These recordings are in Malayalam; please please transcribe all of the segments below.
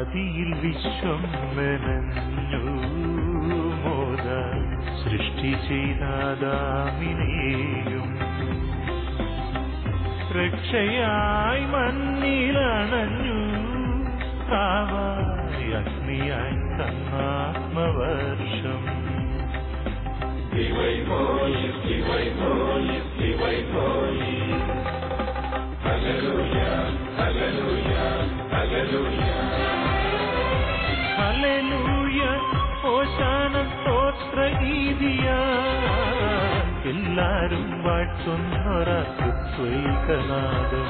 ആദിയിൽ വിശ്വം മെനഞ്ഞു മോദ സൃഷ്ടി ചെയ്താദാമിനെയും രക്ഷയായി മണ്ണിലണഞ്ഞു കാവായി അഗ്നിയായി തന്നാത്മവർഷം. ഹല്ലേലൂയ ഓശാന സ്തോത്രഗീതിയ എല്ലാരും വാഴ്ത്തുന്നൊരത്വൈകനാദം.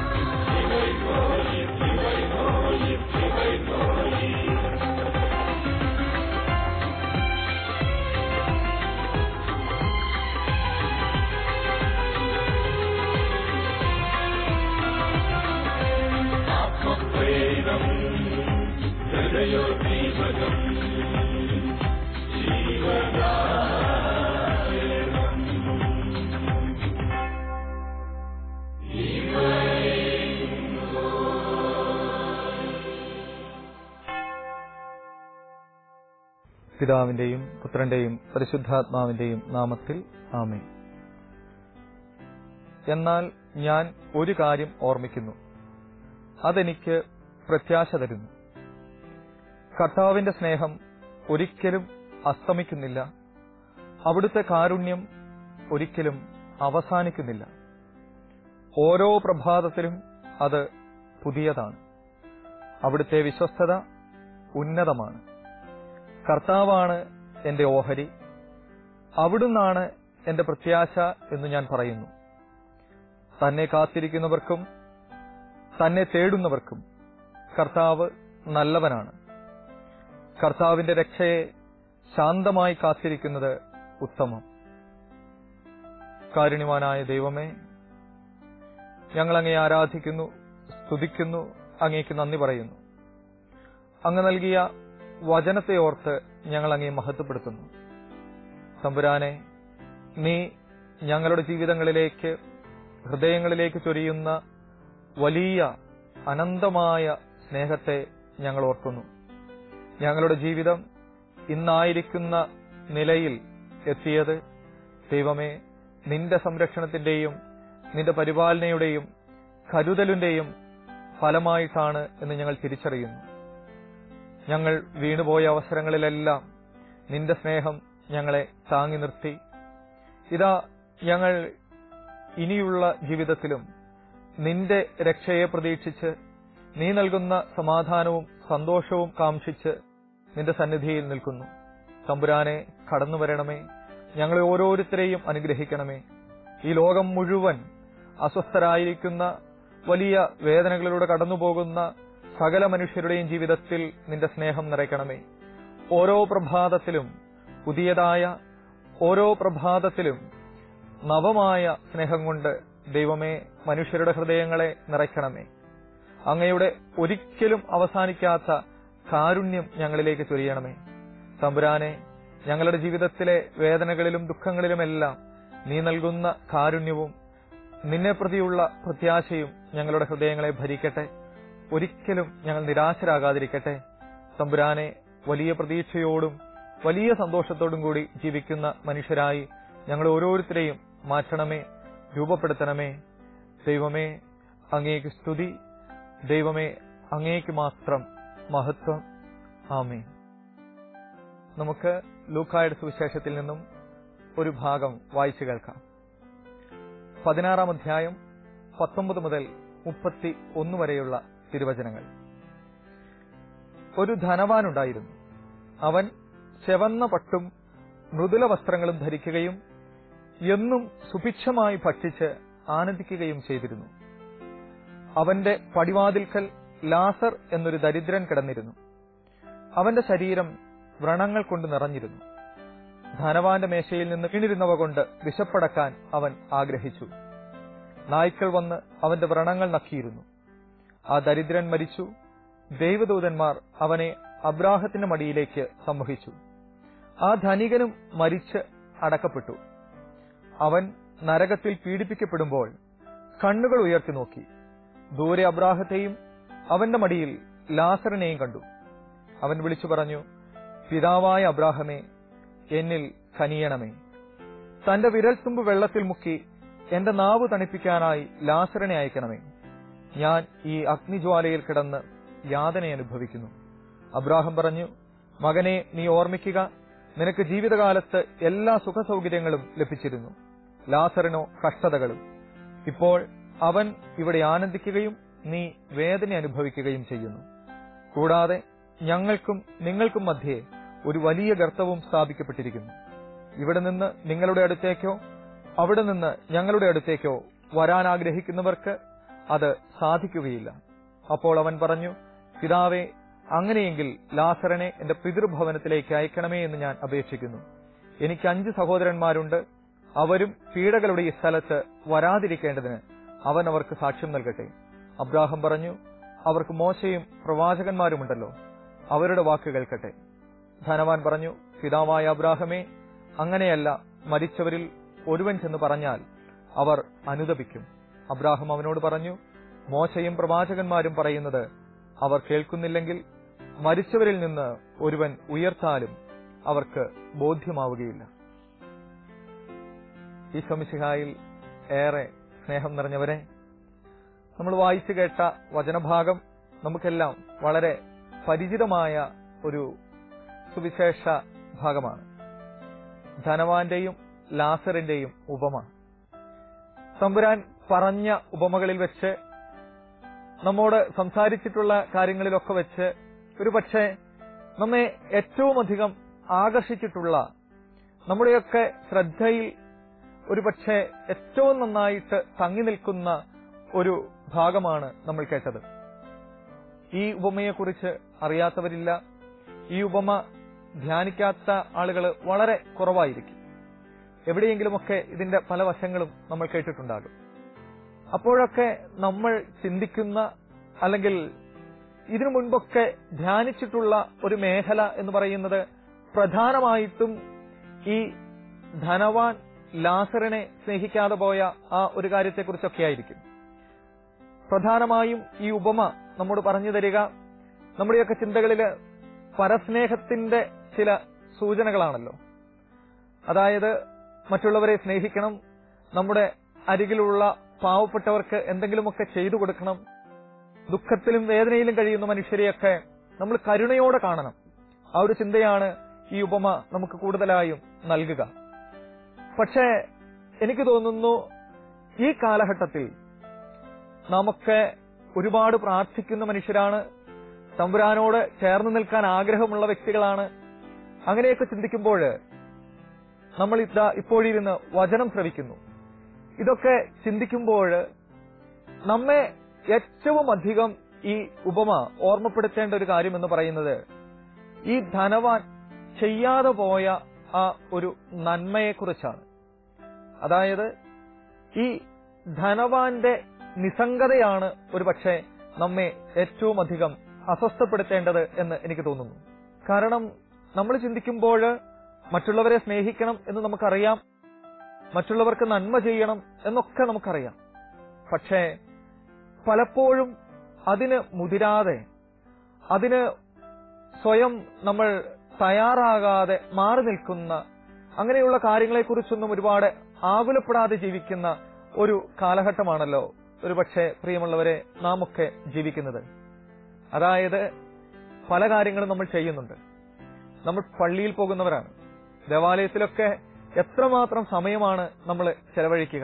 പിതാവിന്റെയും പുത്രന്റെയും പരിശുദ്ധാത്മാവിന്റെയും നാമത്തിൽ ആമേൻ. എന്നാൽ ഞാൻ ഒരു കാര്യം ഓർമ്മിക്കുന്നു, അതെനിക്ക് പ്രത്യാശ തരുന്നു. കർത്താവിന്റെ സ്നേഹം ഒരിക്കലും അസ്തമിക്കുന്നില്ല, അവിടുത്തെ കാരുണ്യം ഒരിക്കലും അവസാനിക്കുന്നില്ല. ഓരോ പ്രഭാതത്തിലും അത് പുതിയതാണ്. അവിടുത്തെ വിശ്വസ്തത ഉന്നതമാണ്. കർത്താവാണ് എന്റെ ഓഹരി, അവിടുന്നാണ് എന്റെ പ്രത്യാശ എന്ന് ഞാൻ പറയുന്നു. തന്നെ കാത്തിരിക്കുന്നവർക്കും തന്നെ തേടുന്നവർക്കും കർത്താവ് നല്ലവനാണ്. കർത്താവിന്റെ രക്ഷയെ ശാന്തമായി കാത്തിരിക്കുന്നത് ഉത്തമം. കാരുണ്യവാനായ ദൈവമേ, ഞങ്ങൾ അങ്ങയെ ആരാധിക്കുന്നു, സ്തുതിക്കുന്നു, അങ്ങേക്ക് നന്ദി പറയുന്നു. അങ്ങ് നൽകിയ വചനത്തെ ഓർത്ത് ഞങ്ങൾ അങ്ങയെ മഹത്വപ്പെടുത്തുന്നു. തമ്പുരാനെ, നീ ഞങ്ങളുടെ ജീവിതങ്ങളിലേക്ക്, ഹൃദയങ്ങളിലേക്ക് ചൊരിയുന്ന വലിയ അനന്തമായ സ്നേഹത്തെ ഞങ്ങൾ ഓർക്കുന്നു. ഞങ്ങളുടെ ജീവിതം ഇന്നായിരിക്കുന്ന നിലയിൽ എത്തിയത് ദൈവമേ നിന്റെ സംരക്ഷണത്തിന്റെയും നിന്റെ പരിപാലനയുടെയും കരുതലിന്റെയും ഫലമായിട്ടാണ് എന്ന് ഞങ്ങൾ തിരിച്ചറിയുന്നു. ഞങ്ങൾ വീണുപോയ അവസരങ്ങളിലെല്ലാം നിന്റെ സ്നേഹം ഞങ്ങളെ താങ്ങി നിർത്തി. ഇതാ ഞങ്ങൾ ഇനിയുള്ള ജീവിതത്തിലും നിന്റെ രക്ഷയെ പ്രതീക്ഷിച്ച്, നീ നൽകുന്ന സമാധാനവും സന്തോഷവും കാംക്ഷിച്ച് നിന്റെ സന്നിധിയിൽ നിൽക്കുന്നു. തമ്പുരാനെ, കടന്നു വരണമേ, ഞങ്ങളെ ഓരോരുത്തരെയും അനുഗ്രഹിക്കണമേ. ഈ ലോകം മുഴുവൻ അസ്വസ്ഥരായിരിക്കുന്ന, വലിയ വേദനകളിലൂടെ കടന്നുപോകുന്ന സകല മനുഷ്യരുടെയും ജീവിതത്തിൽ നിന്റെ സ്നേഹം നിറയ്ക്കണമേ. ഓരോ പ്രഭാതത്തിലും പുതിയതായ, ഓരോ പ്രഭാതത്തിലും നവമായ സ്നേഹം കൊണ്ട് ദൈവമേ മനുഷ്യരുടെ ഹൃദയങ്ങളെ നിറയ്ക്കണമേ. അങ്ങയുടെ ഒരിക്കലും അവസാനിക്കാത്ത കാരുണ്യം ഞങ്ങളിലേക്ക് ചൊരിയണമേ. തമ്പുരാനെ, ഞങ്ങളുടെ ജീവിതത്തിലെ വേദനകളിലും ദുഃഖങ്ങളിലുമെല്ലാം നീ നൽകുന്ന കാരുണ്യവും നിന്നെ പ്രതിയുള്ള പ്രത്യാശയും ഞങ്ങളുടെ ഹൃദയങ്ങളെ ഭരിക്കട്ടെ. ഒരിക്കലും ഞങ്ങൾ നിരാശരാകാതിരിക്കട്ടെ. തമ്പുരാനെ, വലിയ പ്രതീക്ഷയോടും വലിയ സന്തോഷത്തോടും കൂടി ജീവിക്കുന്ന മനുഷ്യരായി ഞങ്ങൾ ഓരോരുത്തരെയും മാറ്റണമേ, രൂപപ്പെടുത്തണമേ. ദൈവമേ, അങ്ങേക്ക് സ്തുതി. ദൈവമേ, അങ്ങേക്ക് മാത്രം മഹത്വം. ആമേൻ. നമുക്ക് ലൂക്കായുടെ സുവിശേഷത്തിൽ നിന്നും ഒരു ഭാഗം വായിച്ചു കേൾക്കാം. 16-ാം അധ്യായം 19 മുതൽ 31 വരെയുള്ള തിരുവചനങ്ങൾ. ഒരു ധനവാനുണ്ടായിരുന്നു. അവൻ ചെവന്ന പട്ടും മൃദുല വസ്ത്രങ്ങളും ധരിക്കുകയും എന്നും സുഭിക്ഷമായി ഭക്ഷിച്ച് ആനന്ദിക്കുകയും ചെയ്തിരുന്നു. അവന്റെ പടിവാതിൽക്കൽ ലാസർ എന്നൊരു ദരിദ്രൻ കിടന്നിരുന്നു. അവന്റെ ശരീരം വ്രണങ്ങൾ കൊണ്ട് നിറഞ്ഞിരുന്നു. ധനവാന്റെ മേശയിൽ നിന്ന് വീണിരുന്നവ കൊണ്ട് വിശപ്പടക്കാൻ അവൻ ആഗ്രഹിച്ചു. നായ്ക്കൾ വന്ന് അവന്റെ വ്രണങ്ങൾ നക്കിയിരുന്നു. ആ ദരിദ്രൻ മരിച്ചു. ദൈവദൂതന്മാർ അവനെ അബ്രാഹത്തിന്റെ മടിയിലേക്ക് സംവഹിച്ചു. ആ ധനികനും മരിച്ച് അടക്കപ്പെട്ടു. അവൻ നരകത്തിൽ പീഡിപ്പിക്കപ്പെടുമ്പോൾ കണ്ണുകൾ ഉയർത്തി നോക്കി. ദൂരെ അബ്രാഹത്തെയും അവന്റെ മടിയിൽ ലാസറിനെയും കണ്ടു. അവൻ വിളിച്ചു പറഞ്ഞു, പിതാവായ അബ്രാഹമേ, എന്നിൽ കനിയണമേ. തന്റെ വിരൽത്തുമ്പ് വെള്ളത്തിൽ മുക്കി എന്റെ നാവ് തണുപ്പിക്കാനായി ലാസറിനെ അയക്കണമേ. ഞാൻ ഈ അഗ്നിജ്വാലയിൽ കിടന്ന് യാതന അനുഭവിക്കുന്നു. അബ്രാഹം പറഞ്ഞു, മകനെ, നീ ഓർമ്മിക്കുക, നിനക്ക് ജീവിതകാലത്ത് എല്ലാ സുഖസൗകര്യങ്ങളും ലഭിച്ചിരുന്നു, ലാസറിനോ കഷ്ടതകളും. ഇപ്പോൾ അവൻ ഇവിടെ ആനന്ദിക്കുകയും നീ വേദന അനുഭവിക്കുകയും ചെയ്യുന്നു. കൂടാതെ ഞങ്ങൾക്കും നിങ്ങൾക്കും മധ്യേ ഒരു വലിയ ഗർത്തവും സ്ഥാപിക്കപ്പെട്ടിരിക്കുന്നു. ഇവിടെ നിന്ന് നിങ്ങളുടെ അടുത്തേക്കോ അവിടെ നിന്ന് ഞങ്ങളുടെ അടുത്തേക്കോ വരാൻ ആഗ്രഹിക്കുന്നവർക്ക് അത് സാധിക്കുകയില്ല. അപ്പോൾ അവൻ പറഞ്ഞു, പിതാവേ, അങ്ങനെയെങ്കിൽ ലാസറിനെ എന്റെ പിതൃഭവനത്തിലേക്ക് അയക്കണമേ എന്ന് ഞാൻ അപേക്ഷിക്കുന്നു. എനിക്ക് 5 സഹോദരന്മാരുണ്ട്. അവരും പീഡകളുടെ ഈ സ്ഥലത്ത് വരാതിരിക്കേണ്ടതിന് അവൻ അവർക്ക് സാക്ഷ്യം നൽകട്ടെ. അബ്രാഹം പറഞ്ഞു, അവർക്ക് മോശയും പ്രവാചകന്മാരുമുണ്ടല്ലോ, അവരുടെ വാക്ക് കേൾക്കട്ടെ. ധനവാൻ പറഞ്ഞു, പിതാവായ അബ്രാഹമേ, അങ്ങനെയല്ല, മരിച്ചവരിൽ ഒരുവൻ ചെന്ന് പറഞ്ഞാൽ അവർ അനുതപിക്കും. അബ്രാഹം അവനോട് പറഞ്ഞു, മോശയും പ്രവാചകന്മാരും പറയുന്നത് അവർ കേൾക്കുന്നില്ലെങ്കിൽ മരിച്ചവരിൽ നിന്ന് ഒരുവൻ ഉയർത്താലും അവർക്ക് ബോധ്യമാവുകയില്ല. ഈശോ മിശിഹായിൽ ഏറെ സ്നേഹം നിറഞ്ഞവരെ, നമ്മൾ വായിച്ചു കേട്ട വചനഭാഗം നമുക്കെല്ലാം വളരെ പരിചിതമായ ഒരു സുവിശേഷ ഭാഗമാണ്. ധനവാന്റെയും ലാസറിന്റെയും ഉപമ. തമ്പുരാൻ പറഞ്ഞ ഉപമകളിൽ വെച്ച്, നമ്മോട് സംസാരിച്ചിട്ടുള്ള കാര്യങ്ങളിലൊക്കെ വെച്ച് ഒരുപക്ഷെ നമ്മെ ഏറ്റവും അധികം ആകർഷിച്ചിട്ടുള്ള, നമ്മുടെയൊക്കെ ശ്രദ്ധയിൽ ഒരുപക്ഷെ ഏറ്റവും നന്നായിട്ട് തങ്ങി നിൽക്കുന്ന ഒരു ഭാഗമാണ് നമ്മൾ കേട്ടത്. ഈ ഉപമയെക്കുറിച്ച് അറിയാത്തവരില്ല. ഈ ഉപമ ധ്യാനിക്കാത്ത ആളുകൾ വളരെ കുറവായിരിക്കും. എവിടെയെങ്കിലുമൊക്കെ ഇതിന്റെ പല വശങ്ങളും നമ്മൾ കേട്ടിട്ടുണ്ടാകും. അപ്പോഴൊക്കെ നമ്മൾ ചിന്തിക്കുന്ന, അല്ലെങ്കിൽ ഇതിനു മുൻപൊക്കെ ധ്യാനിച്ചിട്ടുള്ള ഒരു മേഖല എന്ന് പറയുന്നത് പ്രധാനമായിട്ടും ഈ ധനവാൻ ലാസറിനെ സ്നേഹിക്കാതെ പോയ ആ ഒരു കാര്യത്തെക്കുറിച്ചൊക്കെ ആയിരിക്കും. പ്രധാനമായും ഈ ഉപമ നമ്മോട് പറഞ്ഞു തരിക നമ്മുടെയൊക്കെ ചിന്തകളില് പരസ്നേഹത്തിന്റെ ചില സൂചനകളാണല്ലോ. അതായത് മറ്റുള്ളവരെ സ്നേഹിക്കണം, നമ്മുടെ അരികിലുള്ള പാവപ്പെട്ടവർക്ക് എന്തെങ്കിലുമൊക്കെ ചെയ്തു കൊടുക്കണം, ദുഃഖത്തിലും വേദനയിലും കഴിയുന്ന മനുഷ്യരെയൊക്കെ നമ്മൾ കരുണയോടെ കാണണം. ആ ഒരു ചിന്തയാണ് ഈ ഉപമ നമുക്ക് കൂടുതലായും നൽകുക. പക്ഷേ എനിക്ക് തോന്നുന്നു ഈ കാലഘട്ടത്തിൽ നമുക്ക് ഒരുപാട് പ്രാർത്ഥിക്കുന്ന മനുഷ്യരാണ്, തമ്പുരാനോട് ചേർന്ന് നിൽക്കാൻ ആഗ്രഹമുള്ള വ്യക്തികളാണ്. അങ്ങനെയൊക്കെ ചിന്തിക്കുമ്പോൾ നമ്മൾ ഇപ്പോഴിരുന്ന് വചനം ശ്രവിക്കുന്നു. ഇതൊക്കെ ചിന്തിക്കുമ്പോൾ നമ്മെ ഏറ്റവും അധികം ഈ ഉപമ ഓർമ്മപ്പെടുത്തേണ്ട ഒരു കാര്യം എന്ന് പറയുന്നത് ഈ ധനവാൻ ചെയ്യാതെ പോയ ആ ഒരു നന്മയെക്കുറിച്ചാണ്. അതായത് ഈ ധനവാന്റെ നിസ്സംഗതയാണ് ഒരുപക്ഷെ നമ്മെ ഏറ്റവും അധികം അസ്വസ്ഥപ്പെടുത്തേണ്ടത് എന്ന് എനിക്ക് തോന്നുന്നു. കാരണം നമ്മൾ ചിന്തിക്കുമ്പോൾ മറ്റുള്ളവരെ സ്നേഹിക്കണം എന്ന് നമുക്കറിയാം, മറ്റുള്ളവർക്ക് നന്മ ചെയ്യണം എന്നൊക്കെ നമുക്കറിയാം. പക്ഷേ പലപ്പോഴും അതിന് മുതിരാതെ, അതിന് സ്വയം നമ്മൾ തയ്യാറാകാതെ മാറി നിൽക്കുന്ന, അങ്ങനെയുള്ള കാര്യങ്ങളെക്കുറിച്ചൊന്നും ഒരുപാട് ആകുലപ്പെടാതെ ജീവിക്കുന്ന ഒരു കാലഘട്ടമാണല്ലോ ഒരുപക്ഷെ പ്രിയമുള്ളവരെ നാം ഒക്കെ ജീവിക്കുന്നത്. അതായത് പല കാര്യങ്ങളും നമ്മൾ ചെയ്യുന്നുണ്ട്. നമ്മൾ പള്ളിയിൽ പോകുന്നവരാണ്. ദേവാലയത്തിലൊക്കെ എത്രമാത്രം സമയമാണ് നമ്മൾ ചെലവഴിക്കുക.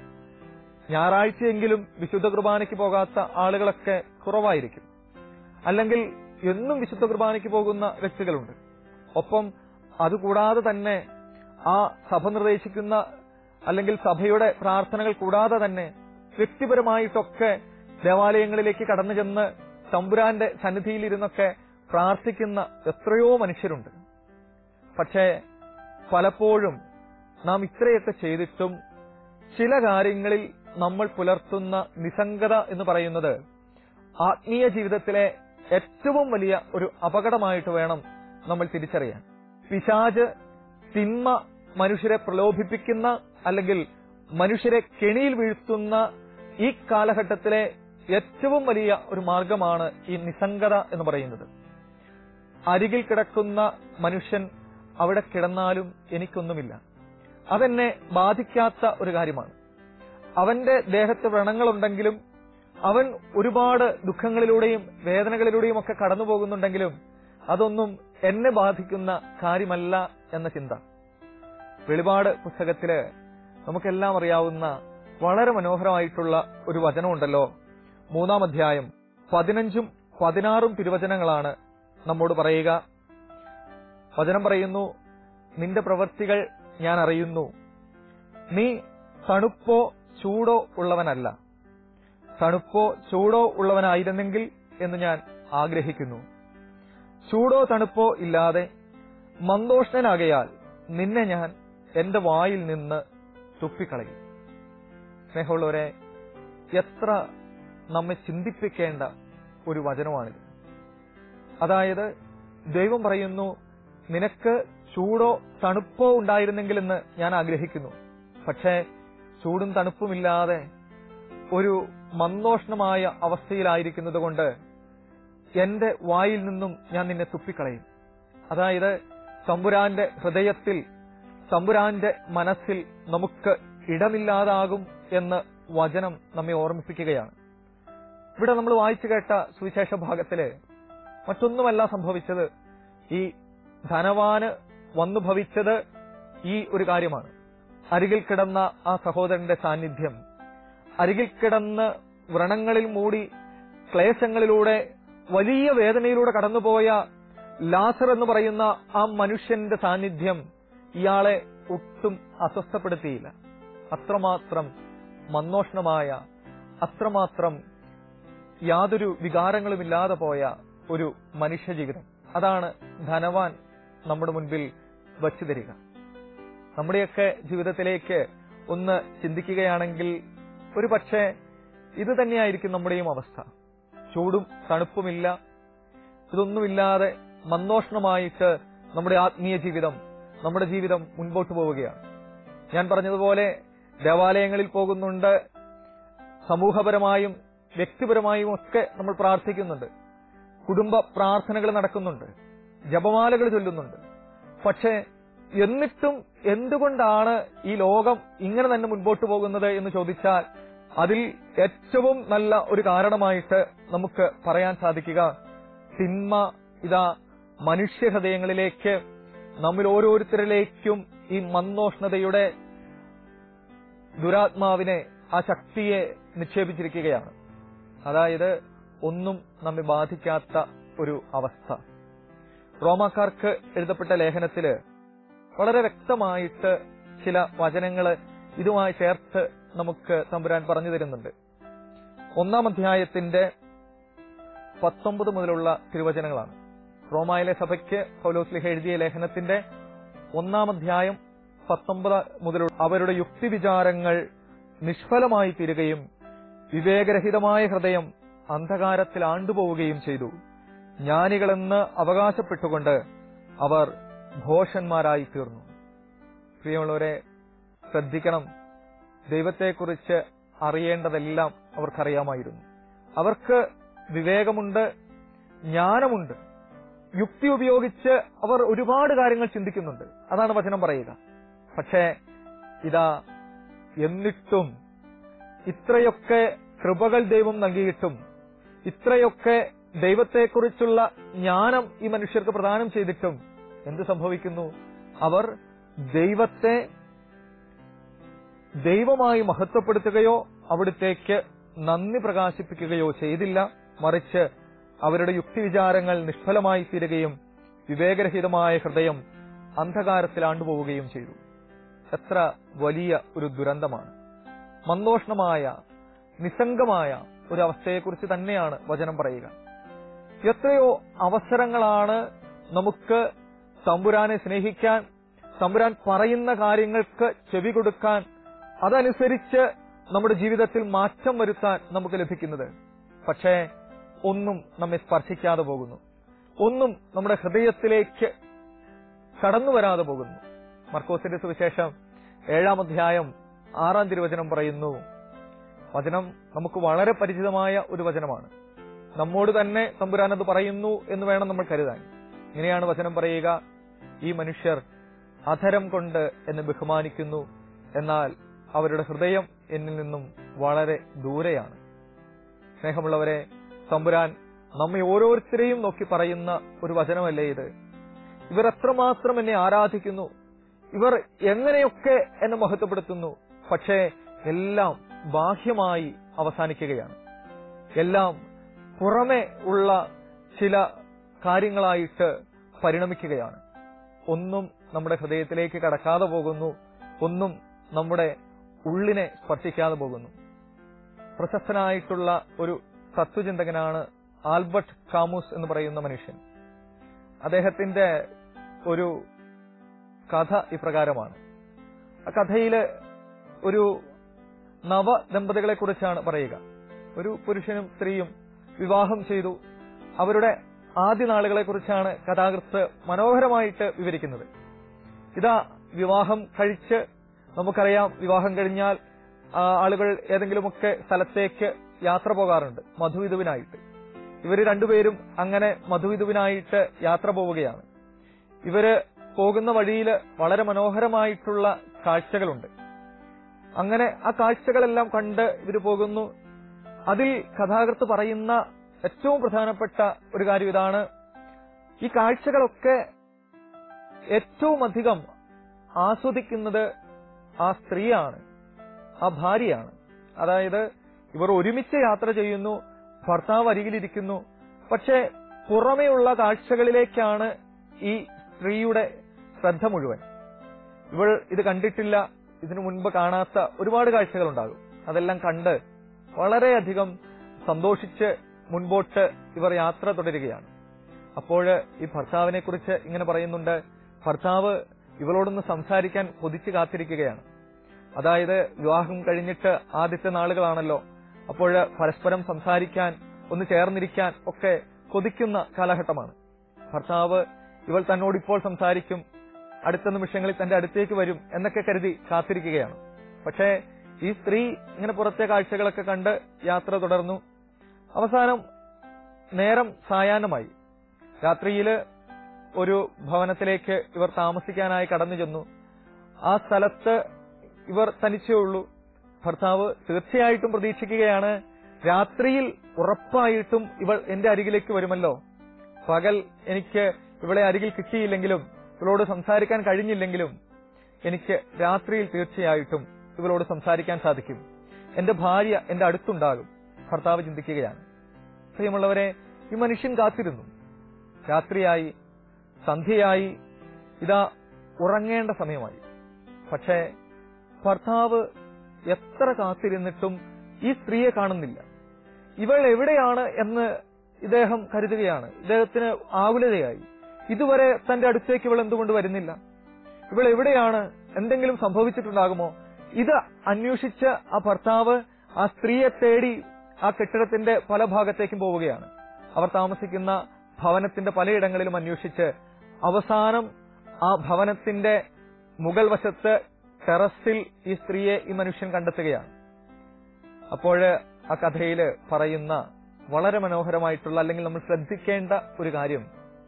ഞായറാഴ്ചയെങ്കിലും വിശുദ്ധ കുർബാനയ്ക്ക് പോകാത്ത ആളുകളൊക്കെ കുറവായിരിക്കും. അല്ലെങ്കിൽ എന്നും വിശുദ്ധ കുർബാനയ്ക്ക് പോകുന്ന വ്യക്തികളുണ്ട്. ഒപ്പം അതുകൂടാതെ തന്നെ ആ സഭ നിർദ്ദേശിക്കുന്ന അല്ലെങ്കിൽ സഭയുടെ പ്രാർത്ഥനകൾ കൂടാതെ തന്നെ വ്യക്തിപരമായിട്ടൊക്കെ ദേവാലയങ്ങളിലേക്ക് കടന്നു ചെന്ന് തമ്പുരാന്റെ സന്നിധിയിലിരുന്നൊക്കെ പ്രാർത്ഥിക്കുന്ന എത്രയോ മനുഷ്യരുണ്ട്. പക്ഷേ പലപ്പോഴും നാം ഇത്രയൊക്കെ ചെയ്തിട്ടും ചില കാര്യങ്ങളിൽ നമ്മൾ പുലർത്തുന്ന നിസ്സംഗത എന്ന് പറയുന്നത് ആത്മീയ ജീവിതത്തിലെ ഏറ്റവും വലിയ ഒരു അപകടമായിട്ട് വേണം നമ്മൾ തിരിച്ചറിയാൻ. പിശാച്, തിന്മ മനുഷ്യരെ പ്രലോഭിപ്പിക്കുന്ന അല്ലെങ്കിൽ മനുഷ്യരെ കെണിയിൽ വീഴ്ത്തുന്ന ഈ കാലഘട്ടത്തിലെ ഏറ്റവും വലിയ ഒരു മാർഗമാണ് ഈ നിസ്സംഗത എന്ന് പറയുന്നത്. അരികിൽ കിടക്കുന്ന മനുഷ്യൻ അവിടെ കിടന്നാലും എനിക്കൊന്നുമില്ല, അതെന്നെ ബാധിക്കാത്ത ഒരു കാര്യമാണ്. അവന്റെ ദേഹത്ത് വ്രണങ്ങളുണ്ടെങ്കിലും അവൻ ഒരുപാട് ദുഃഖങ്ങളിലൂടെയും വേദനകളിലൂടെയും ഒക്കെ കടന്നു പോകുന്നുണ്ടെങ്കിലും അതൊന്നും എന്നെ ബാധിക്കുന്ന കാര്യമല്ല എന്ന ചിന്ത. വെളിപാട് പുസ്തകത്തില് നമുക്കെല്ലാം അറിയാവുന്ന വളരെ മനോഹരമായിട്ടുള്ള ഒരു വചനമുണ്ടല്ലോ. 3-ാം അധ്യായം 15ഉം 16ഉം തിരുവചനങ്ങളാണ് നമ്മോട് പറയുക. വചനം പറയുന്നു, നിന്റെ പ്രവൃത്തികൾ ഞാൻ അറിയുന്നു, നീ തണുപ്പോ ചൂടോ ഉള്ളവനല്ല. തണുപ്പോ ചൂടോ ഉള്ളവനായിരുന്നെങ്കിൽ എന്ന് ഞാൻ ആഗ്രഹിക്കുന്നു. ചൂടോ തണുപ്പോ ഇല്ലാതെ മന്ദോഷ്ണനാകയാൽ നിന്നെ ഞാൻ എന്റെ വായിൽ നിന്ന് തുപ്പിക്കളയും. സ്നേഹമുള്ളവരെ, എത്ര നമ്മെ ചിന്തിപ്പിക്കേണ്ട ഒരു വചനമാണിത്. അതായത് ദൈവം പറയുന്നു, നിനക്ക് ചൂടോ തണുപ്പോ ഉണ്ടായിരുന്നെങ്കിൽ എന്ന് ഞാൻ ആഗ്രഹിക്കുന്നു. പക്ഷേ ചൂടും തണുപ്പുമില്ലാതെ ഒരു മന്ദോഷ്ണമായ അവസ്ഥയിലായിരിക്കുന്നത് കൊണ്ട് എന്റെ വായിൽ നിന്നും ഞാൻ നിന്നെ തുപ്പിക്കളയും. അതായത് തമ്പുരാന്റെ ഹൃദയത്തിൽ, തമ്പുരാന്റെ മനസ്സിൽ നമുക്ക് ഇടമില്ലാതാകും എന്ന് വചനം നമ്മെ ഓർമ്മിപ്പിക്കുകയാണ്. ഇവിടെ നമ്മൾ വായിച്ചു കേട്ട സുവിശേഷ ഭാഗത്തില് മറ്റൊന്നുമല്ല സംഭവിച്ചത്. ഈ ധനവാന് വന്നു ഭവിച്ചത് ഈ ഒരു കാര്യമാണ്. അരികിൽ കിടന്ന ആ സഹോദരന്റെ സാന്നിധ്യം, അരികിൽ കിടന്ന് വ്രണങ്ങളിൽ മൂടി ക്ലേശങ്ങളിലൂടെ വലിയ വേദനയിലൂടെ കടന്നുപോയ ലാസർ എന്ന് പറയുന്ന ആ മനുഷ്യന്റെ സാന്നിധ്യം ഇയാളെ ഒട്ടും അസ്വസ്ഥപ്പെടുത്തിയില്ല. അത്രമാത്രം മന്ദോഷ്ണമായ, അത്രമാത്രം യാതൊരു വികാരങ്ങളുമില്ലാതെ പോയ ഒരു മനുഷ്യജീവിതം. അതാണ് ധനവാൻ നമ്മുടെ മുൻപിൽ വച്ചു തരിക. നമ്മുടെയൊക്കെ ജീവിതത്തിലേക്ക് ഒന്ന് ചിന്തിക്കുകയാണെങ്കിൽ ഒരു പക്ഷേ ഇത് തന്നെയായിരിക്കും നമ്മുടെയും അവസ്ഥ. ചൂടും തണുപ്പുമില്ല, ഇതൊന്നുമില്ലാതെ മന്ദോഷ്ണമായിട്ട് നമ്മുടെ ആത്മീയ ജീവിതം, നമ്മുടെ ജീവിതം മുൻപോട്ട് പോവുകയാണ്. ഞാൻ പറഞ്ഞതുപോലെ ദേവാലയങ്ങളിൽ പോകുന്നുണ്ട്, സമൂഹപരമായും വ്യക്തിപരമായും ഒക്കെ നമ്മൾ പ്രാർത്ഥിക്കുന്നുണ്ട്, കുടുംബ പ്രാർത്ഥനകൾ നടക്കുന്നുണ്ട്, ജപമാലകൾ ചൊല്ലുന്നുണ്ട്. പക്ഷേ എന്നിട്ടും എന്തുകൊണ്ടാണ് ഈ ലോകം ഇങ്ങനെ തന്നെ മുൻപോട്ട് പോകുന്നത് എന്ന് ചോദിച്ചാൽ അതിൽ ഏറ്റവും നല്ല ഒരു കാരണമായിട്ട് നമുക്ക് പറയാൻ സാധിക്കുക, തിന്മ ഇതാ മനുഷ്യഹൃദയങ്ങളിലേക്ക്, നമ്മിൽ ഓരോരുത്തരിലേക്കും ഈ മന്ദോഷ്ണതയുടെ ദുരാത്മാവിനെ, ആ ശക്തിയെ നിക്ഷേപിച്ചിരിക്കുകയാണ്. അതായത് ഒന്നും നമ്മെ ബാധിക്കാത്ത ഒരു അവസ്ഥ. റോമാക്കാർക്ക് എഴുതപ്പെട്ട ലേഖനത്തില് വളരെ വ്യക്തമായിട്ട് ചില വചനങ്ങൾ ഇതുമായി ചേർത്ത് നമുക്ക് തമ്പുരാൻ പറഞ്ഞു തരുന്നുണ്ട്. 1-ാം അധ്യായത്തിന്റെ 19 മുതലുള്ള തിരുവചനങ്ങളാണ്. റോമായിലെ സഭയ്ക്ക് പൗലോസ്ലീഹ എഴുതിയ ലേഖനത്തിന്റെ 1-ാം അധ്യായം 19 മുതലുള്ള അവരുടെ യുക്തിവിചാരങ്ങൾ നിഷ്ഫലമായി തീരുകയും വിവേകരഹിതമായ ഹൃദയം അന്ധകാരത്തിൽ ആണ്ടുപോവുകയും ചെയ്തു. ജ്ഞാനികളെന്ന് അവകാശപ്പെട്ടുകൊണ്ട് അവർ ഭോഷന്മാരായി തീർന്നു. പ്രിയമുള്ളവരെ, ശ്രദ്ധിക്കണം. ദൈവത്തെക്കുറിച്ച് അറിയേണ്ടതെല്ലാം അവർക്കറിയാമായിരുന്നു. അവർക്ക് വിവേകമുണ്ട്, ജ്ഞാനമുണ്ട്. യുക്തി ഉപയോഗിച്ച് അവർ ഒരുപാട് കാര്യങ്ങൾ ചിന്തിക്കുന്നുണ്ട്. അതാണ് വചനം പറയുക. പക്ഷേ ഇതാ, എന്നിട്ടും ഇത്രയൊക്കെ കൃപകൾ ദൈവം നൽകിയിട്ടും, ഇത്രയൊക്കെ ദൈവത്തെക്കുറിച്ചുള്ള ജ്ഞാനം ഈ മനുഷ്യർക്ക് പ്രദാനം ചെയ്തിട്ടും എന്ത് സംഭവിക്കുന്നു? അവർ ദൈവത്തെ ദൈവമായി മഹത്വപ്പെടുത്തുകയോ അവിടുത്തേക്ക് നന്ദി പ്രകാശിപ്പിക്കുകയോ ചെയ്തില്ല. മറിച്ച് അവരുടെ യുക്തിവിചാരങ്ങൾ നിഷ്ഫലമായി തീരുകയും വിവേകരഹിതമായ ഹൃദയം അന്ധകാരത്തിൽ ആണ്ടുപോവുകയും ചെയ്തു. എത്ര വലിയ ഒരു ദുരന്തമാണ്! മന്ദോഷ്ണമായ, നിസ്സംഗമായ ഒരു അവസ്ഥയെക്കുറിച്ച് തന്നെയാണ് വചനം പറയുക. എത്രയോ അവസരങ്ങളാണ് നമുക്ക് തമ്പുരാനെ സ്നേഹിക്കാൻ, തമ്പുരാൻ പറയുന്ന കാര്യങ്ങൾക്ക് ചെവി കൊടുക്കാൻ, അതനുസരിച്ച് നമ്മുടെ ജീവിതത്തിൽ മാറ്റം വരുത്താൻ നമുക്ക് ലഭിക്കുന്നത്. പക്ഷേ ഒന്നും നമ്മെ സ്പർശിക്കാതെ പോകുന്നു, ഒന്നും നമ്മുടെ ഹൃദയത്തിലേക്ക് കടന്നു വരാതെ പോകുന്നു. മർക്കോസിന്റെ സുവിശേഷം 7-ാം അധ്യായം 6-ാം തിരുവചനം പറയുന്നു, വചനം നമുക്ക് വളരെ പരിചിതമായ ഒരു വചനമാണ്. നമ്മോട് തന്നെ തമ്പുരാൻ അത് പറയുന്നു എന്ന് വേണം നമ്മൾ കരുതാൻ. ഇങ്ങനെയാണ് വചനം പറയുക: ഈ മനുഷ്യർ അധരം കൊണ്ട് എന്നെ ബഹുമാനിക്കുന്നു, എന്നാൽ അവരുടെ ഹൃദയം എന്നിൽ നിന്നും വളരെ ദൂരെയാണ്. സ്നേഹമുള്ളവരെ, തമ്പുരാൻ നമ്മെ ഓരോരുത്തരെയും നോക്കി പറയുന്ന ഒരു വചനമല്ലേ ഇത്? ഇവർ എത്രമാത്രം എന്നെ ആരാധിക്കുന്നു, ഇവർ എങ്ങനെയൊക്കെ എന്നെ മഹത്വപ്പെടുത്തുന്നു, പക്ഷേ എല്ലാം ബാഹ്യമായി അവസാനിക്കുകയാണ്. എല്ലാം പുറമെ ഉള്ള ചില കാര്യങ്ങളായിട്ട് പരിണമിക്കുകയാണ്. ഒന്നും നമ്മുടെ ഹൃദയത്തിലേക്ക് കടക്കാതെ പോകുന്നു, ഒന്നും നമ്മുടെ ഉള്ളിനെ സ്പർശിക്കാതെ പോകുന്നു. പ്രശസ്തനായിട്ടുള്ള ഒരു തത്വചിന്തകനാണ് ആൽബർട്ട് കാമൂസ് എന്ന് പറയുന്ന മനുഷ്യൻ. അദ്ദേഹത്തിന്റെ ഒരു കഥ ഇപ്രകാരമാണ്. ആ കഥയില് ഒരു നവദമ്പതികളെ കുറിച്ചാണ് പറയുക. ഒരു പുരുഷനും സ്ത്രീയും വിവാഹം ചെയ്തു. അവരുടെ ആദ്യ നാളുകളെ കുറിച്ചാണ് കഥാകൃത്ത് മനോഹരമായിട്ട് വിവരിക്കുന്നത്. ഇതാ വിവാഹം കഴിച്ച്, നമുക്കറിയാം വിവാഹം കഴിഞ്ഞാൽ ആളുകൾ ഏതെങ്കിലുമൊക്കെ സ്ഥലത്തേക്ക് യാത്ര പോകാറുണ്ട് മധുവിധുവിനായിട്ട്. ഇവര് രണ്ടുപേരും അങ്ങനെ മധുവിധുവിനായിട്ട് യാത്ര പോവുകയാണ്. ഇവര് പോകുന്ന വഴിയിൽ വളരെ മനോഹരമായിട്ടുള്ള കാഴ്ചകളുണ്ട്. അങ്ങനെ ആ കാഴ്ചകളെല്ലാം കണ്ട് ഇവര് പോകുന്നു. അതിൽ കഥാകൃത്ത് പറയുന്ന ഏറ്റവും പ്രധാനപ്പെട്ട ഒരു കാര്യം ഇതാണ്: ഈ കാഴ്ചകളൊക്കെ ഏറ്റവും അധികം ആസ്വദിക്കുന്നത് ആ സ്ത്രീയാണ്, ആ ഭാര്യയാണ്. അതായത് ഇവർ ഒരുമിച്ച് യാത്ര ചെയ്യുന്നു, ഭർത്താവ് അരികിലിരിക്കുന്നു, പക്ഷെ പുറമെയുള്ള കാഴ്ചകളിലേക്കാണ് ഈ സ്ത്രീയുടെ ശ്രദ്ധ മുഴുവൻ. ഇവൾ ഇത് കണ്ടിട്ടില്ല, ഇതിനു മുൻപ് കാണാത്ത ഒരുപാട് കാഴ്ചകളുണ്ടാകും. അതെല്ലാം കണ്ട് വളരെയധികം സന്തോഷിച്ച് മുൻപോട്ട് ഇവർ യാത്ര തുടരുകയാണ്. അപ്പോൾ ഈ ഭർത്താവിനെ കുറിച്ച് ഇങ്ങനെ പറയുന്നുണ്ട്: ഭർത്താവ് ഇവളോടൊന്ന് സംസാരിക്കാൻ കൊതിച്ചു കാത്തിരിക്കുകയാണ്. അതായത് വിവാഹം കഴിഞ്ഞിട്ട് ആദ്യത്തെ നാളുകളാണല്ലോ, അപ്പോൾ പരസ്പരം സംസാരിക്കാൻ, ഒന്ന് ചേർന്നിരിക്കാൻ ഒക്കെ കൊതിക്കുന്ന കാലഘട്ടമാണ്. ഭർത്താവ് ഇവൾ തന്നോട് ഇപ്പോൾ സംസാരിക്കും, അടുത്ത നിമിഷങ്ങളിൽ തന്റെ അടുത്തേക്ക് വരും എന്നൊക്കെ കരുതി കാത്തിരിക്കുകയാണ്. പക്ഷേ ഈ സ്ത്രീ ഇങ്ങനെ പുറത്തെ കാഴ്ചകളൊക്കെ കണ്ട് യാത്ര തുടർന്നു. അവസാനം നേരം സായാഹ്നമായി. രാത്രിയിൽ ഒരു ഭവനത്തിലേക്ക് ഇവർ താമസിക്കാനായി കടന്നു ചെന്നു. ആ സ്ഥലത്ത് ഇവർ തനിച്ചേ ഉള്ളൂ. ഭർത്താവ് തീർച്ചയായിട്ടും പ്രതീക്ഷിക്കുകയാണ്, രാത്രിയിൽ ഉറപ്പായിട്ടും ഇവൾ എന്റെ അരികിലേക്ക് വരുമല്ലോ. പകൽ എനിക്ക് ഇവളെ അരികിൽ കിട്ടിയില്ലെങ്കിലും, ഇവളോട് സംസാരിക്കാൻ കഴിഞ്ഞില്ലെങ്കിലും, എനിക്ക് രാത്രിയിൽ തീർച്ചയായിട്ടും ഇവളോട് സംസാരിക്കാൻ സാധിക്കും. എന്റെ ഭാര്യ എന്റെ അടുത്തുണ്ടാകും. ഭർത്താവ് ചിന്തിക്കുകയാണ്. പ്രിയമുള്ളവരെ, ഈ മനുഷ്യൻ കാത്തിരുന്നു. രാത്രിയായി, സന്ധ്യയായി, ഇതാ ഉറങ്ങേണ്ട സമയമായി. പക്ഷേ ഭർത്താവ് എത്ര കാത്തിരുന്നിട്ടും ഈ സ്ത്രീയെ കാണുന്നില്ല. ഇവൾ എവിടെയാണ് എന്ന് ഇദ്ദേഹം കരുതുകയാണ്. ഇദ്ദേഹത്തിന് ആകുലതയായി. ഇതുവരെ തന്റെ അടുത്തേക്ക് ഇവൾ എന്തുകൊണ്ട് വരുന്നില്ല? ഇവൾ എവിടെയാണ്? എന്തെങ്കിലും സംഭവിച്ചിട്ടുണ്ടാകുമോ? ഇത് അന്വേഷിച്ച് ആ ഭർത്താവ് ആ സ്ത്രീയെ തേടി ആ കെട്ടിടത്തിന്റെ പല ഭാഗത്തേക്കും പോവുകയാണ്. അവർ താമസിക്കുന്ന ഭവനത്തിന്റെ പലയിടങ്ങളിലും അന്വേഷിച്ച് അവസാനം ആ ഭവനത്തിന്റെ മുകൾ വശത്ത് ടെറസിൽ ഈ സ്ത്രീയെ ഈ മനുഷ്യൻ കണ്ടെത്തുകയാണ്. അപ്പോൾ ആ കഥയിൽ പറയുന്ന വളരെ മനോഹരമായിട്ടുള്ള, അല്ലെങ്കിൽ നമ്മൾ ശ്രദ്ധിക്കേണ്ട ഒരു കാര്യം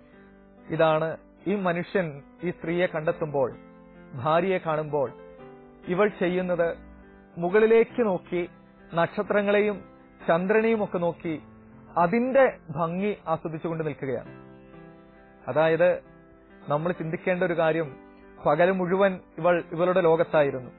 ഇതാണ്: ഈ മനുഷ്യൻ ഈ സ്ത്രീയെ കണ്ടെത്തുമ്പോൾ, ഭാര്യയെ കാണുമ്പോൾ, ഇവൾ ചെയ്യുന്നത് മുകളിലേക്ക് നോക്കി നക്ഷത്രങ്ങളെയും ചന്ദ്രനെയും ഒക്കെ നോക്കി അതിന്റെ ഭംഗി ആസ്വദിച്ചുകൊണ്ട് നിൽക്കുകയാണ്. അതായത് നമ്മൾ ചിന്തിക്കേണ്ട ഒരു കാര്യം, പകൽ മുഴുവൻ ഇവളുടെ ലോകത്തായിരുന്നു.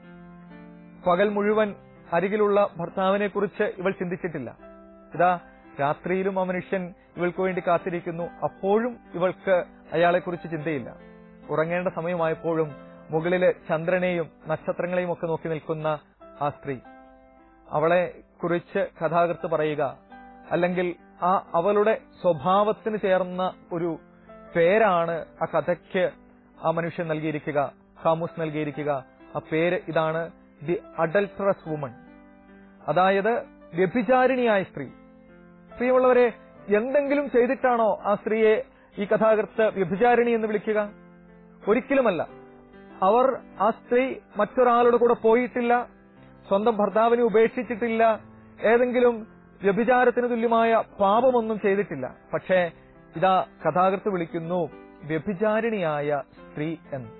പകൽ മുഴുവൻ അരികിലുള്ള ഭർത്താവിനെ കുറിച്ച് ഇവൾ ചിന്തിച്ചിട്ടില്ല. ഇതാ രാത്രിയിലും ആ മനുഷ്യൻ ഇവൾക്ക് വേണ്ടി കാത്തിരിക്കുന്നു. അപ്പോഴും ഇവൾക്ക് അയാളെക്കുറിച്ച് ചിന്തയില്ല. ഉറങ്ങേണ്ട സമയമായപ്പോഴും മുകളില് ചന്ദ്രനെയും നക്ഷത്രങ്ങളെയും ഒക്കെ നോക്കി നിൽക്കുന്ന ആ സ്ത്രീ, അവളെ കുറിച്ച് കഥാകൃത്ത് പറയുക, അല്ലെങ്കിൽ ആ അവളുടെ സ്വഭാവത്തിന് ചേർന്ന ഒരു പേരാണ് ആ കഥയ്ക്ക് ആ മനുഷ്യൻ നൽകിയിരിക്കുക, കാമൂസ് നൽകിയിരിക്കുക. ആ പേര് ഇതാണ്: ദി അഡൾട്ടറസ് വുമൺ, അതായത് വ്യഭിചാരിണിയായ സ്ത്രീ. പ്രിയമുള്ളവരെ, എന്തെങ്കിലും ചെയ്തിട്ടാണോ ആ സ്ത്രീയെ ഈ കഥാകൃത്ത് വ്യഭിചാരിണി എന്ന് വിളിക്കുക? ഒരിക്കലുമല്ല. ആ സ്ത്രീ മറ്റൊരാളുടെ കൂടെ പോയിട്ടില്ല, സ്വന്തം ഭർത്താവിനെ ഉപേക്ഷിച്ചിട്ടില്ല, ഏതെങ്കിലും വ്യഭിചാരത്തിന് തുല്യമായ പാപമൊന്നും ചെയ്തിട്ടില്ല. പക്ഷേ ഇതാ കഥാകൃത്ത് വിളിക്കുന്നു വ്യഭിചാരിണിയായ സ്ത്രീ എന്ന്.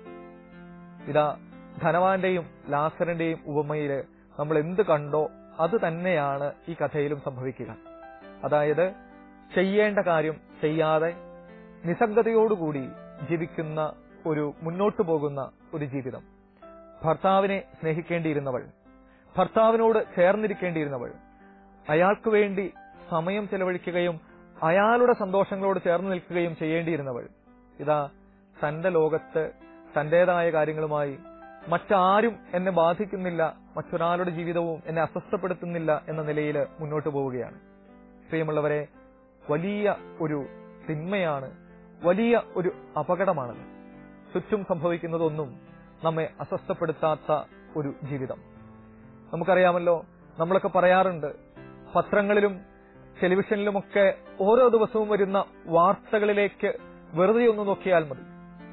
ഇതാ ധനവാന്റെയും ലാസറിന്റെയും ഉപമയില് നമ്മൾ എന്ത് കണ്ടോ അത് തന്നെയാണ് ഈ കഥയിലും സംഭവിക്കുക. അതായത് ചെയ്യേണ്ട കാര്യം ചെയ്യാതെ നിസ്സംഗതയോടുകൂടി ജീവിക്കുന്ന ഒരു മുന്നോട്ടു പോകുന്ന ഒരു ജീവിതം. ഭർത്താവിനെ സ്നേഹിക്കേണ്ടിയിരുന്നവൾ, ഭർത്താവിനോട് ചേർന്നിരിക്കേണ്ടിയിരുന്നവൾ, അയാൾക്ക് വേണ്ടി സമയം ചെലവഴിക്കുകയും അയാളുടെ സന്തോഷങ്ങളോട് ചേർന്ന് നിൽക്കുകയും ചെയ്യേണ്ടിയിരുന്നവൾ ഇതാ തന്റെ ലോകത്ത് തന്റേതായ കാര്യങ്ങളുമായി മറ്റാരും എന്നെ ബാധിക്കുന്നില്ല, മറ്റൊരാളുടെ ജീവിതവും എന്നെ അസ്വസ്ഥപ്പെടുത്തുന്നില്ല എന്ന നിലയിൽ മുന്നോട്ട് പോവുകയാണ്. പ്രിയമുള്ളവരെ, വലിയ ഒരു തിന്മയാണ്, വലിയ ഒരു അപകടമാണത്. ചുറ്റും സംഭവിക്കുന്നതൊന്നും നമ്മെ അസ്വസ്ഥപ്പെടുത്താത്ത ഒരു ജീവിതം. നമുക്കറിയാമല്ലോ, നമ്മളൊക്കെ പറയാറുണ്ട്, പത്രങ്ങളിലും ടെലിവിഷനിലുമൊക്കെ ഓരോ ദിവസവും വരുന്ന വാർത്തകളിലേക്ക് വെറുതെ ഒന്ന് നോക്കിയാൽ മതി.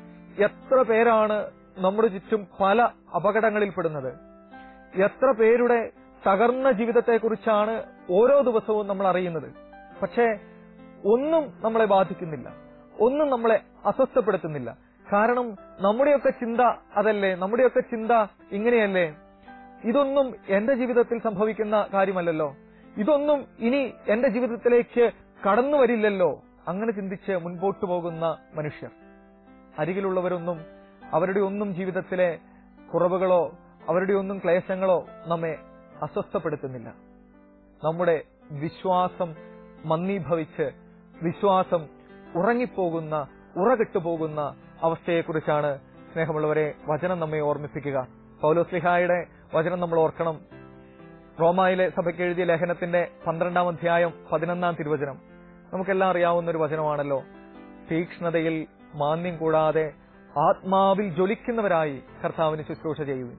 എത്ര പേരാണ് നമ്മുടെ ചുറ്റും പല അപകടങ്ങളിൽപ്പെടുന്നത്, എത്ര പേരുടെ തകർന്ന ജീവിതത്തെക്കുറിച്ചാണ് ഓരോ ദിവസവും നമ്മൾ അറിയുന്നത്. പക്ഷേ ഒന്നും നമ്മളെ ബാധിക്കുന്നില്ല, ഒന്നും നമ്മളെ അസ്വസ്ഥപ്പെടുത്തുന്നില്ല. കാരണം നമ്മുടെയൊക്കെ ചിന്ത അതല്ലേ, നമ്മുടെയൊക്കെ ചിന്ത ഇങ്ങനെയല്ലേ, ഇതൊന്നും എന്റെ ജീവിതത്തിൽ സംഭവിക്കുന്ന കാര്യമല്ലല്ലോ, ഇതൊന്നും ഇനി എന്റെ ജീവിതത്തിലേക്ക് കടന്നു വരില്ലല്ലോ. അങ്ങനെ ചിന്തിച്ച് മുൻപോട്ടു പോകുന്ന മനുഷ്യർ. അരികിലുള്ളവരൊന്നും അവരുടെ ഒന്നും ജീവിതത്തിലെ കുറവുകളോ അവരുടെ ഒന്നും ക്ലേശങ്ങളോ നമ്മെ അസ്വസ്ഥപ്പെടുത്തുന്നില്ല. നമ്മുടെ വിശ്വാസം മന്ദീഭവിച്ച് വിശ്വാസം ഉറങ്ങിപ്പോകുന്ന, ഉറകെട്ടുപോകുന്ന അവസ്ഥയെക്കുറിച്ചാണ് സ്നേഹമുള്ളവരെ വചനം നമ്മെ ഓർമ്മിപ്പിക്കുക. പൗലോസ്ലീഹായുടെ വചനം നമ്മൾ ഓർക്കണം. റോമായിലെ സഭയ്ക്ക് എഴുതിയ ലേഖനത്തിന്റെ 12-ാം അധ്യായം 11-ാം തിരുവചനം നമുക്കെല്ലാം അറിയാവുന്ന ഒരു വചനമാണല്ലോ. തീക്ഷ്ണതയിൽ മാന്യം കൂടാതെ ആത്മാവിൽ ജ്വലിക്കുന്നവരായി കർത്താവിന് ശുശ്രൂഷ ചെയ്യുവിൻ.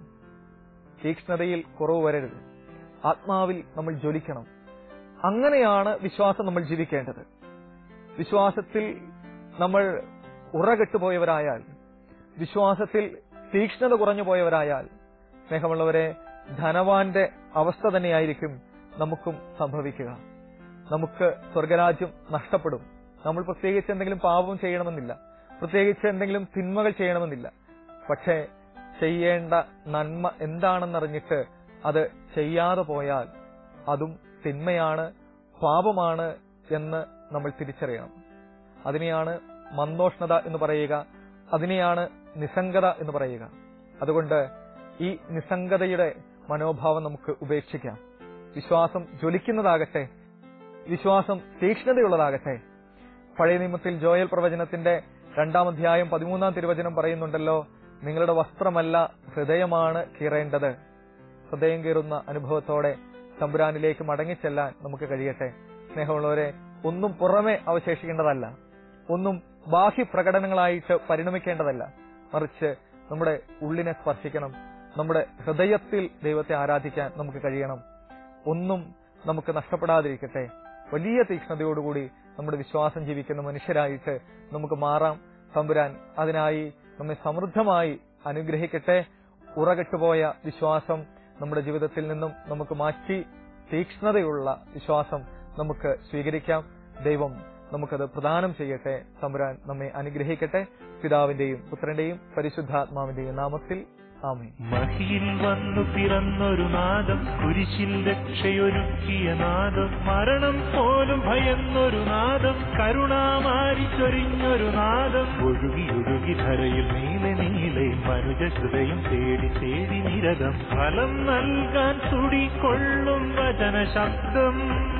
തീക്ഷ്ണതയിൽ കുറവ് വരരുത്, ആത്മാവിൽ നമ്മൾ ജ്വലിക്കണം. അങ്ങനെയാണ് വിശ്വാസം നമ്മൾ ജീവിക്കേണ്ടത്. വിശ്വാസത്തിൽ നമ്മൾ ഉറകെട്ടുപോയവരായാൽ, വിശ്വാസത്തിൽ തീക്ഷ്ണത കുറഞ്ഞു പോയവരായാൽ, സ്നേഹമുള്ളവരെ, ധനവാന്റെ അവസ്ഥ തന്നെയായിരിക്കും നമുക്കും സംഭവിക്കുക. നമുക്ക് സ്വർഗരാജ്യം നഷ്ടപ്പെടും. നമ്മൾ പ്രത്യേകിച്ച് എന്തെങ്കിലും പാപം ചെയ്യണമെന്നില്ല, പ്രത്യേകിച്ച് എന്തെങ്കിലും തിന്മകൾ ചെയ്യണമെന്നില്ല. പക്ഷേ ചെയ്യേണ്ട നന്മ എന്താണെന്നറിഞ്ഞിട്ട് അത് ചെയ്യാതെ പോയാൽ അതും തിന്മയാണ്, പാപമാണ് എന്ന് നമ്മൾ തിരിച്ചറിയണം. അതിനെയാണ് മന്ദോഷ്ണത എന്ന് പറയുക, അതിനെയാണ് നിസ്സംഗത എന്ന് പറയുക. അതുകൊണ്ട് ഈ നിസ്സംഗതയുടെ മനോഭാവം നമുക്ക് ഉപേക്ഷിക്കാം. വിശ്വാസം ജ്വലിക്കുന്നതാകട്ടെ, വിശ്വാസം തീക്ഷ്ണതയുള്ളതാകട്ടെ. പഴയ നിയമത്തിൽ ജോയൽ പ്രവചനത്തിന്റെ 2-ാം അധ്യായം 13-ാം തിരുവചനം പറയുന്നുണ്ടല്ലോ, നിങ്ങളുടെ വസ്ത്രമല്ല ഹൃദയമാണ് കീറേണ്ടത്. ഹൃദയം കീറുന്ന അനുഭവത്തോടെ തമ്പുരാനിലേക്ക് മടങ്ങിച്ചെല്ലാൻ നമുക്ക് കഴിയട്ടെ. സ്നേഹമുള്ളവരെ, ഒന്നും പുറമെ അവശേഷിക്കേണ്ടതല്ല, ഒന്നും ബാഹ്യ പ്രകടനങ്ങളായിട്ട് പരിണമിക്കേണ്ടതല്ല. മറിച്ച് നമ്മുടെ ഉള്ളിനെ സ്പർശിക്കണം, നമ്മുടെ ഹൃദയത്തിൽ ദൈവത്തെ ആരാധിക്കാൻ നമുക്ക് കഴിയണം. ഒന്നും നമുക്ക് നഷ്ടപ്പെടാതിരിക്കട്ടെ. വലിയ തീക്ഷ്ണതയോടുകൂടി നമ്മുടെ വിശ്വാസം ജീവിക്കുന്ന മനുഷ്യരായിട്ട് നമുക്ക് മാറാം. തമ്പുരാൻ അതിനായി നമ്മെ സമൃദ്ധമായി അനുഗ്രഹിക്കട്ടെ. ഉറകെട്ടുപോയ വിശ്വാസം നമ്മുടെ ജീവിതത്തിൽ നിന്നും നമുക്ക് മാറ്റി തീക്ഷ്ണതയുള്ള വിശ്വാസം നമുക്ക് സ്വീകരിക്കാം. ദൈവം നമുക്കത് പ്രദാനം ചെയ്യട്ടെ. തമ്പുരാൻ നമ്മെ അനുഗ്രഹിക്കട്ടെ. പിതാവിന്റെയും പുത്രന്റെയും പരിശുദ്ധാത്മാവിന്റെയും നാമത്തിൽ ആമേൻ. മഹിയിൽ വന്നു പിറന്നൊരു നാദം, കുരിശിൽ രക്ഷയൊരുക്കിയ നാദം, മരണം പോലും ഭയന്നൊരു നാദം, കരുണാമാരി ചൊരിഞ്ഞൊരു നാദം, ഒഴുകി ഒഴുകി ധരയിൽ നീലെ നീലെ മനുജ ഹൃദയം തേടി തേടി നിരതം, ഫലം നൽകാൻ തുടികൊള്ളും വചന ശബ്ദം,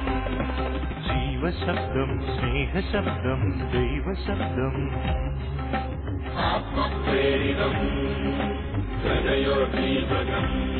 ജീവശബ്ദം, സ്നേഹശബ്ദം, ദൈവശബ്ദം. ആത്മപ്രേരിതം ഹൃദയോദ്ദീപകം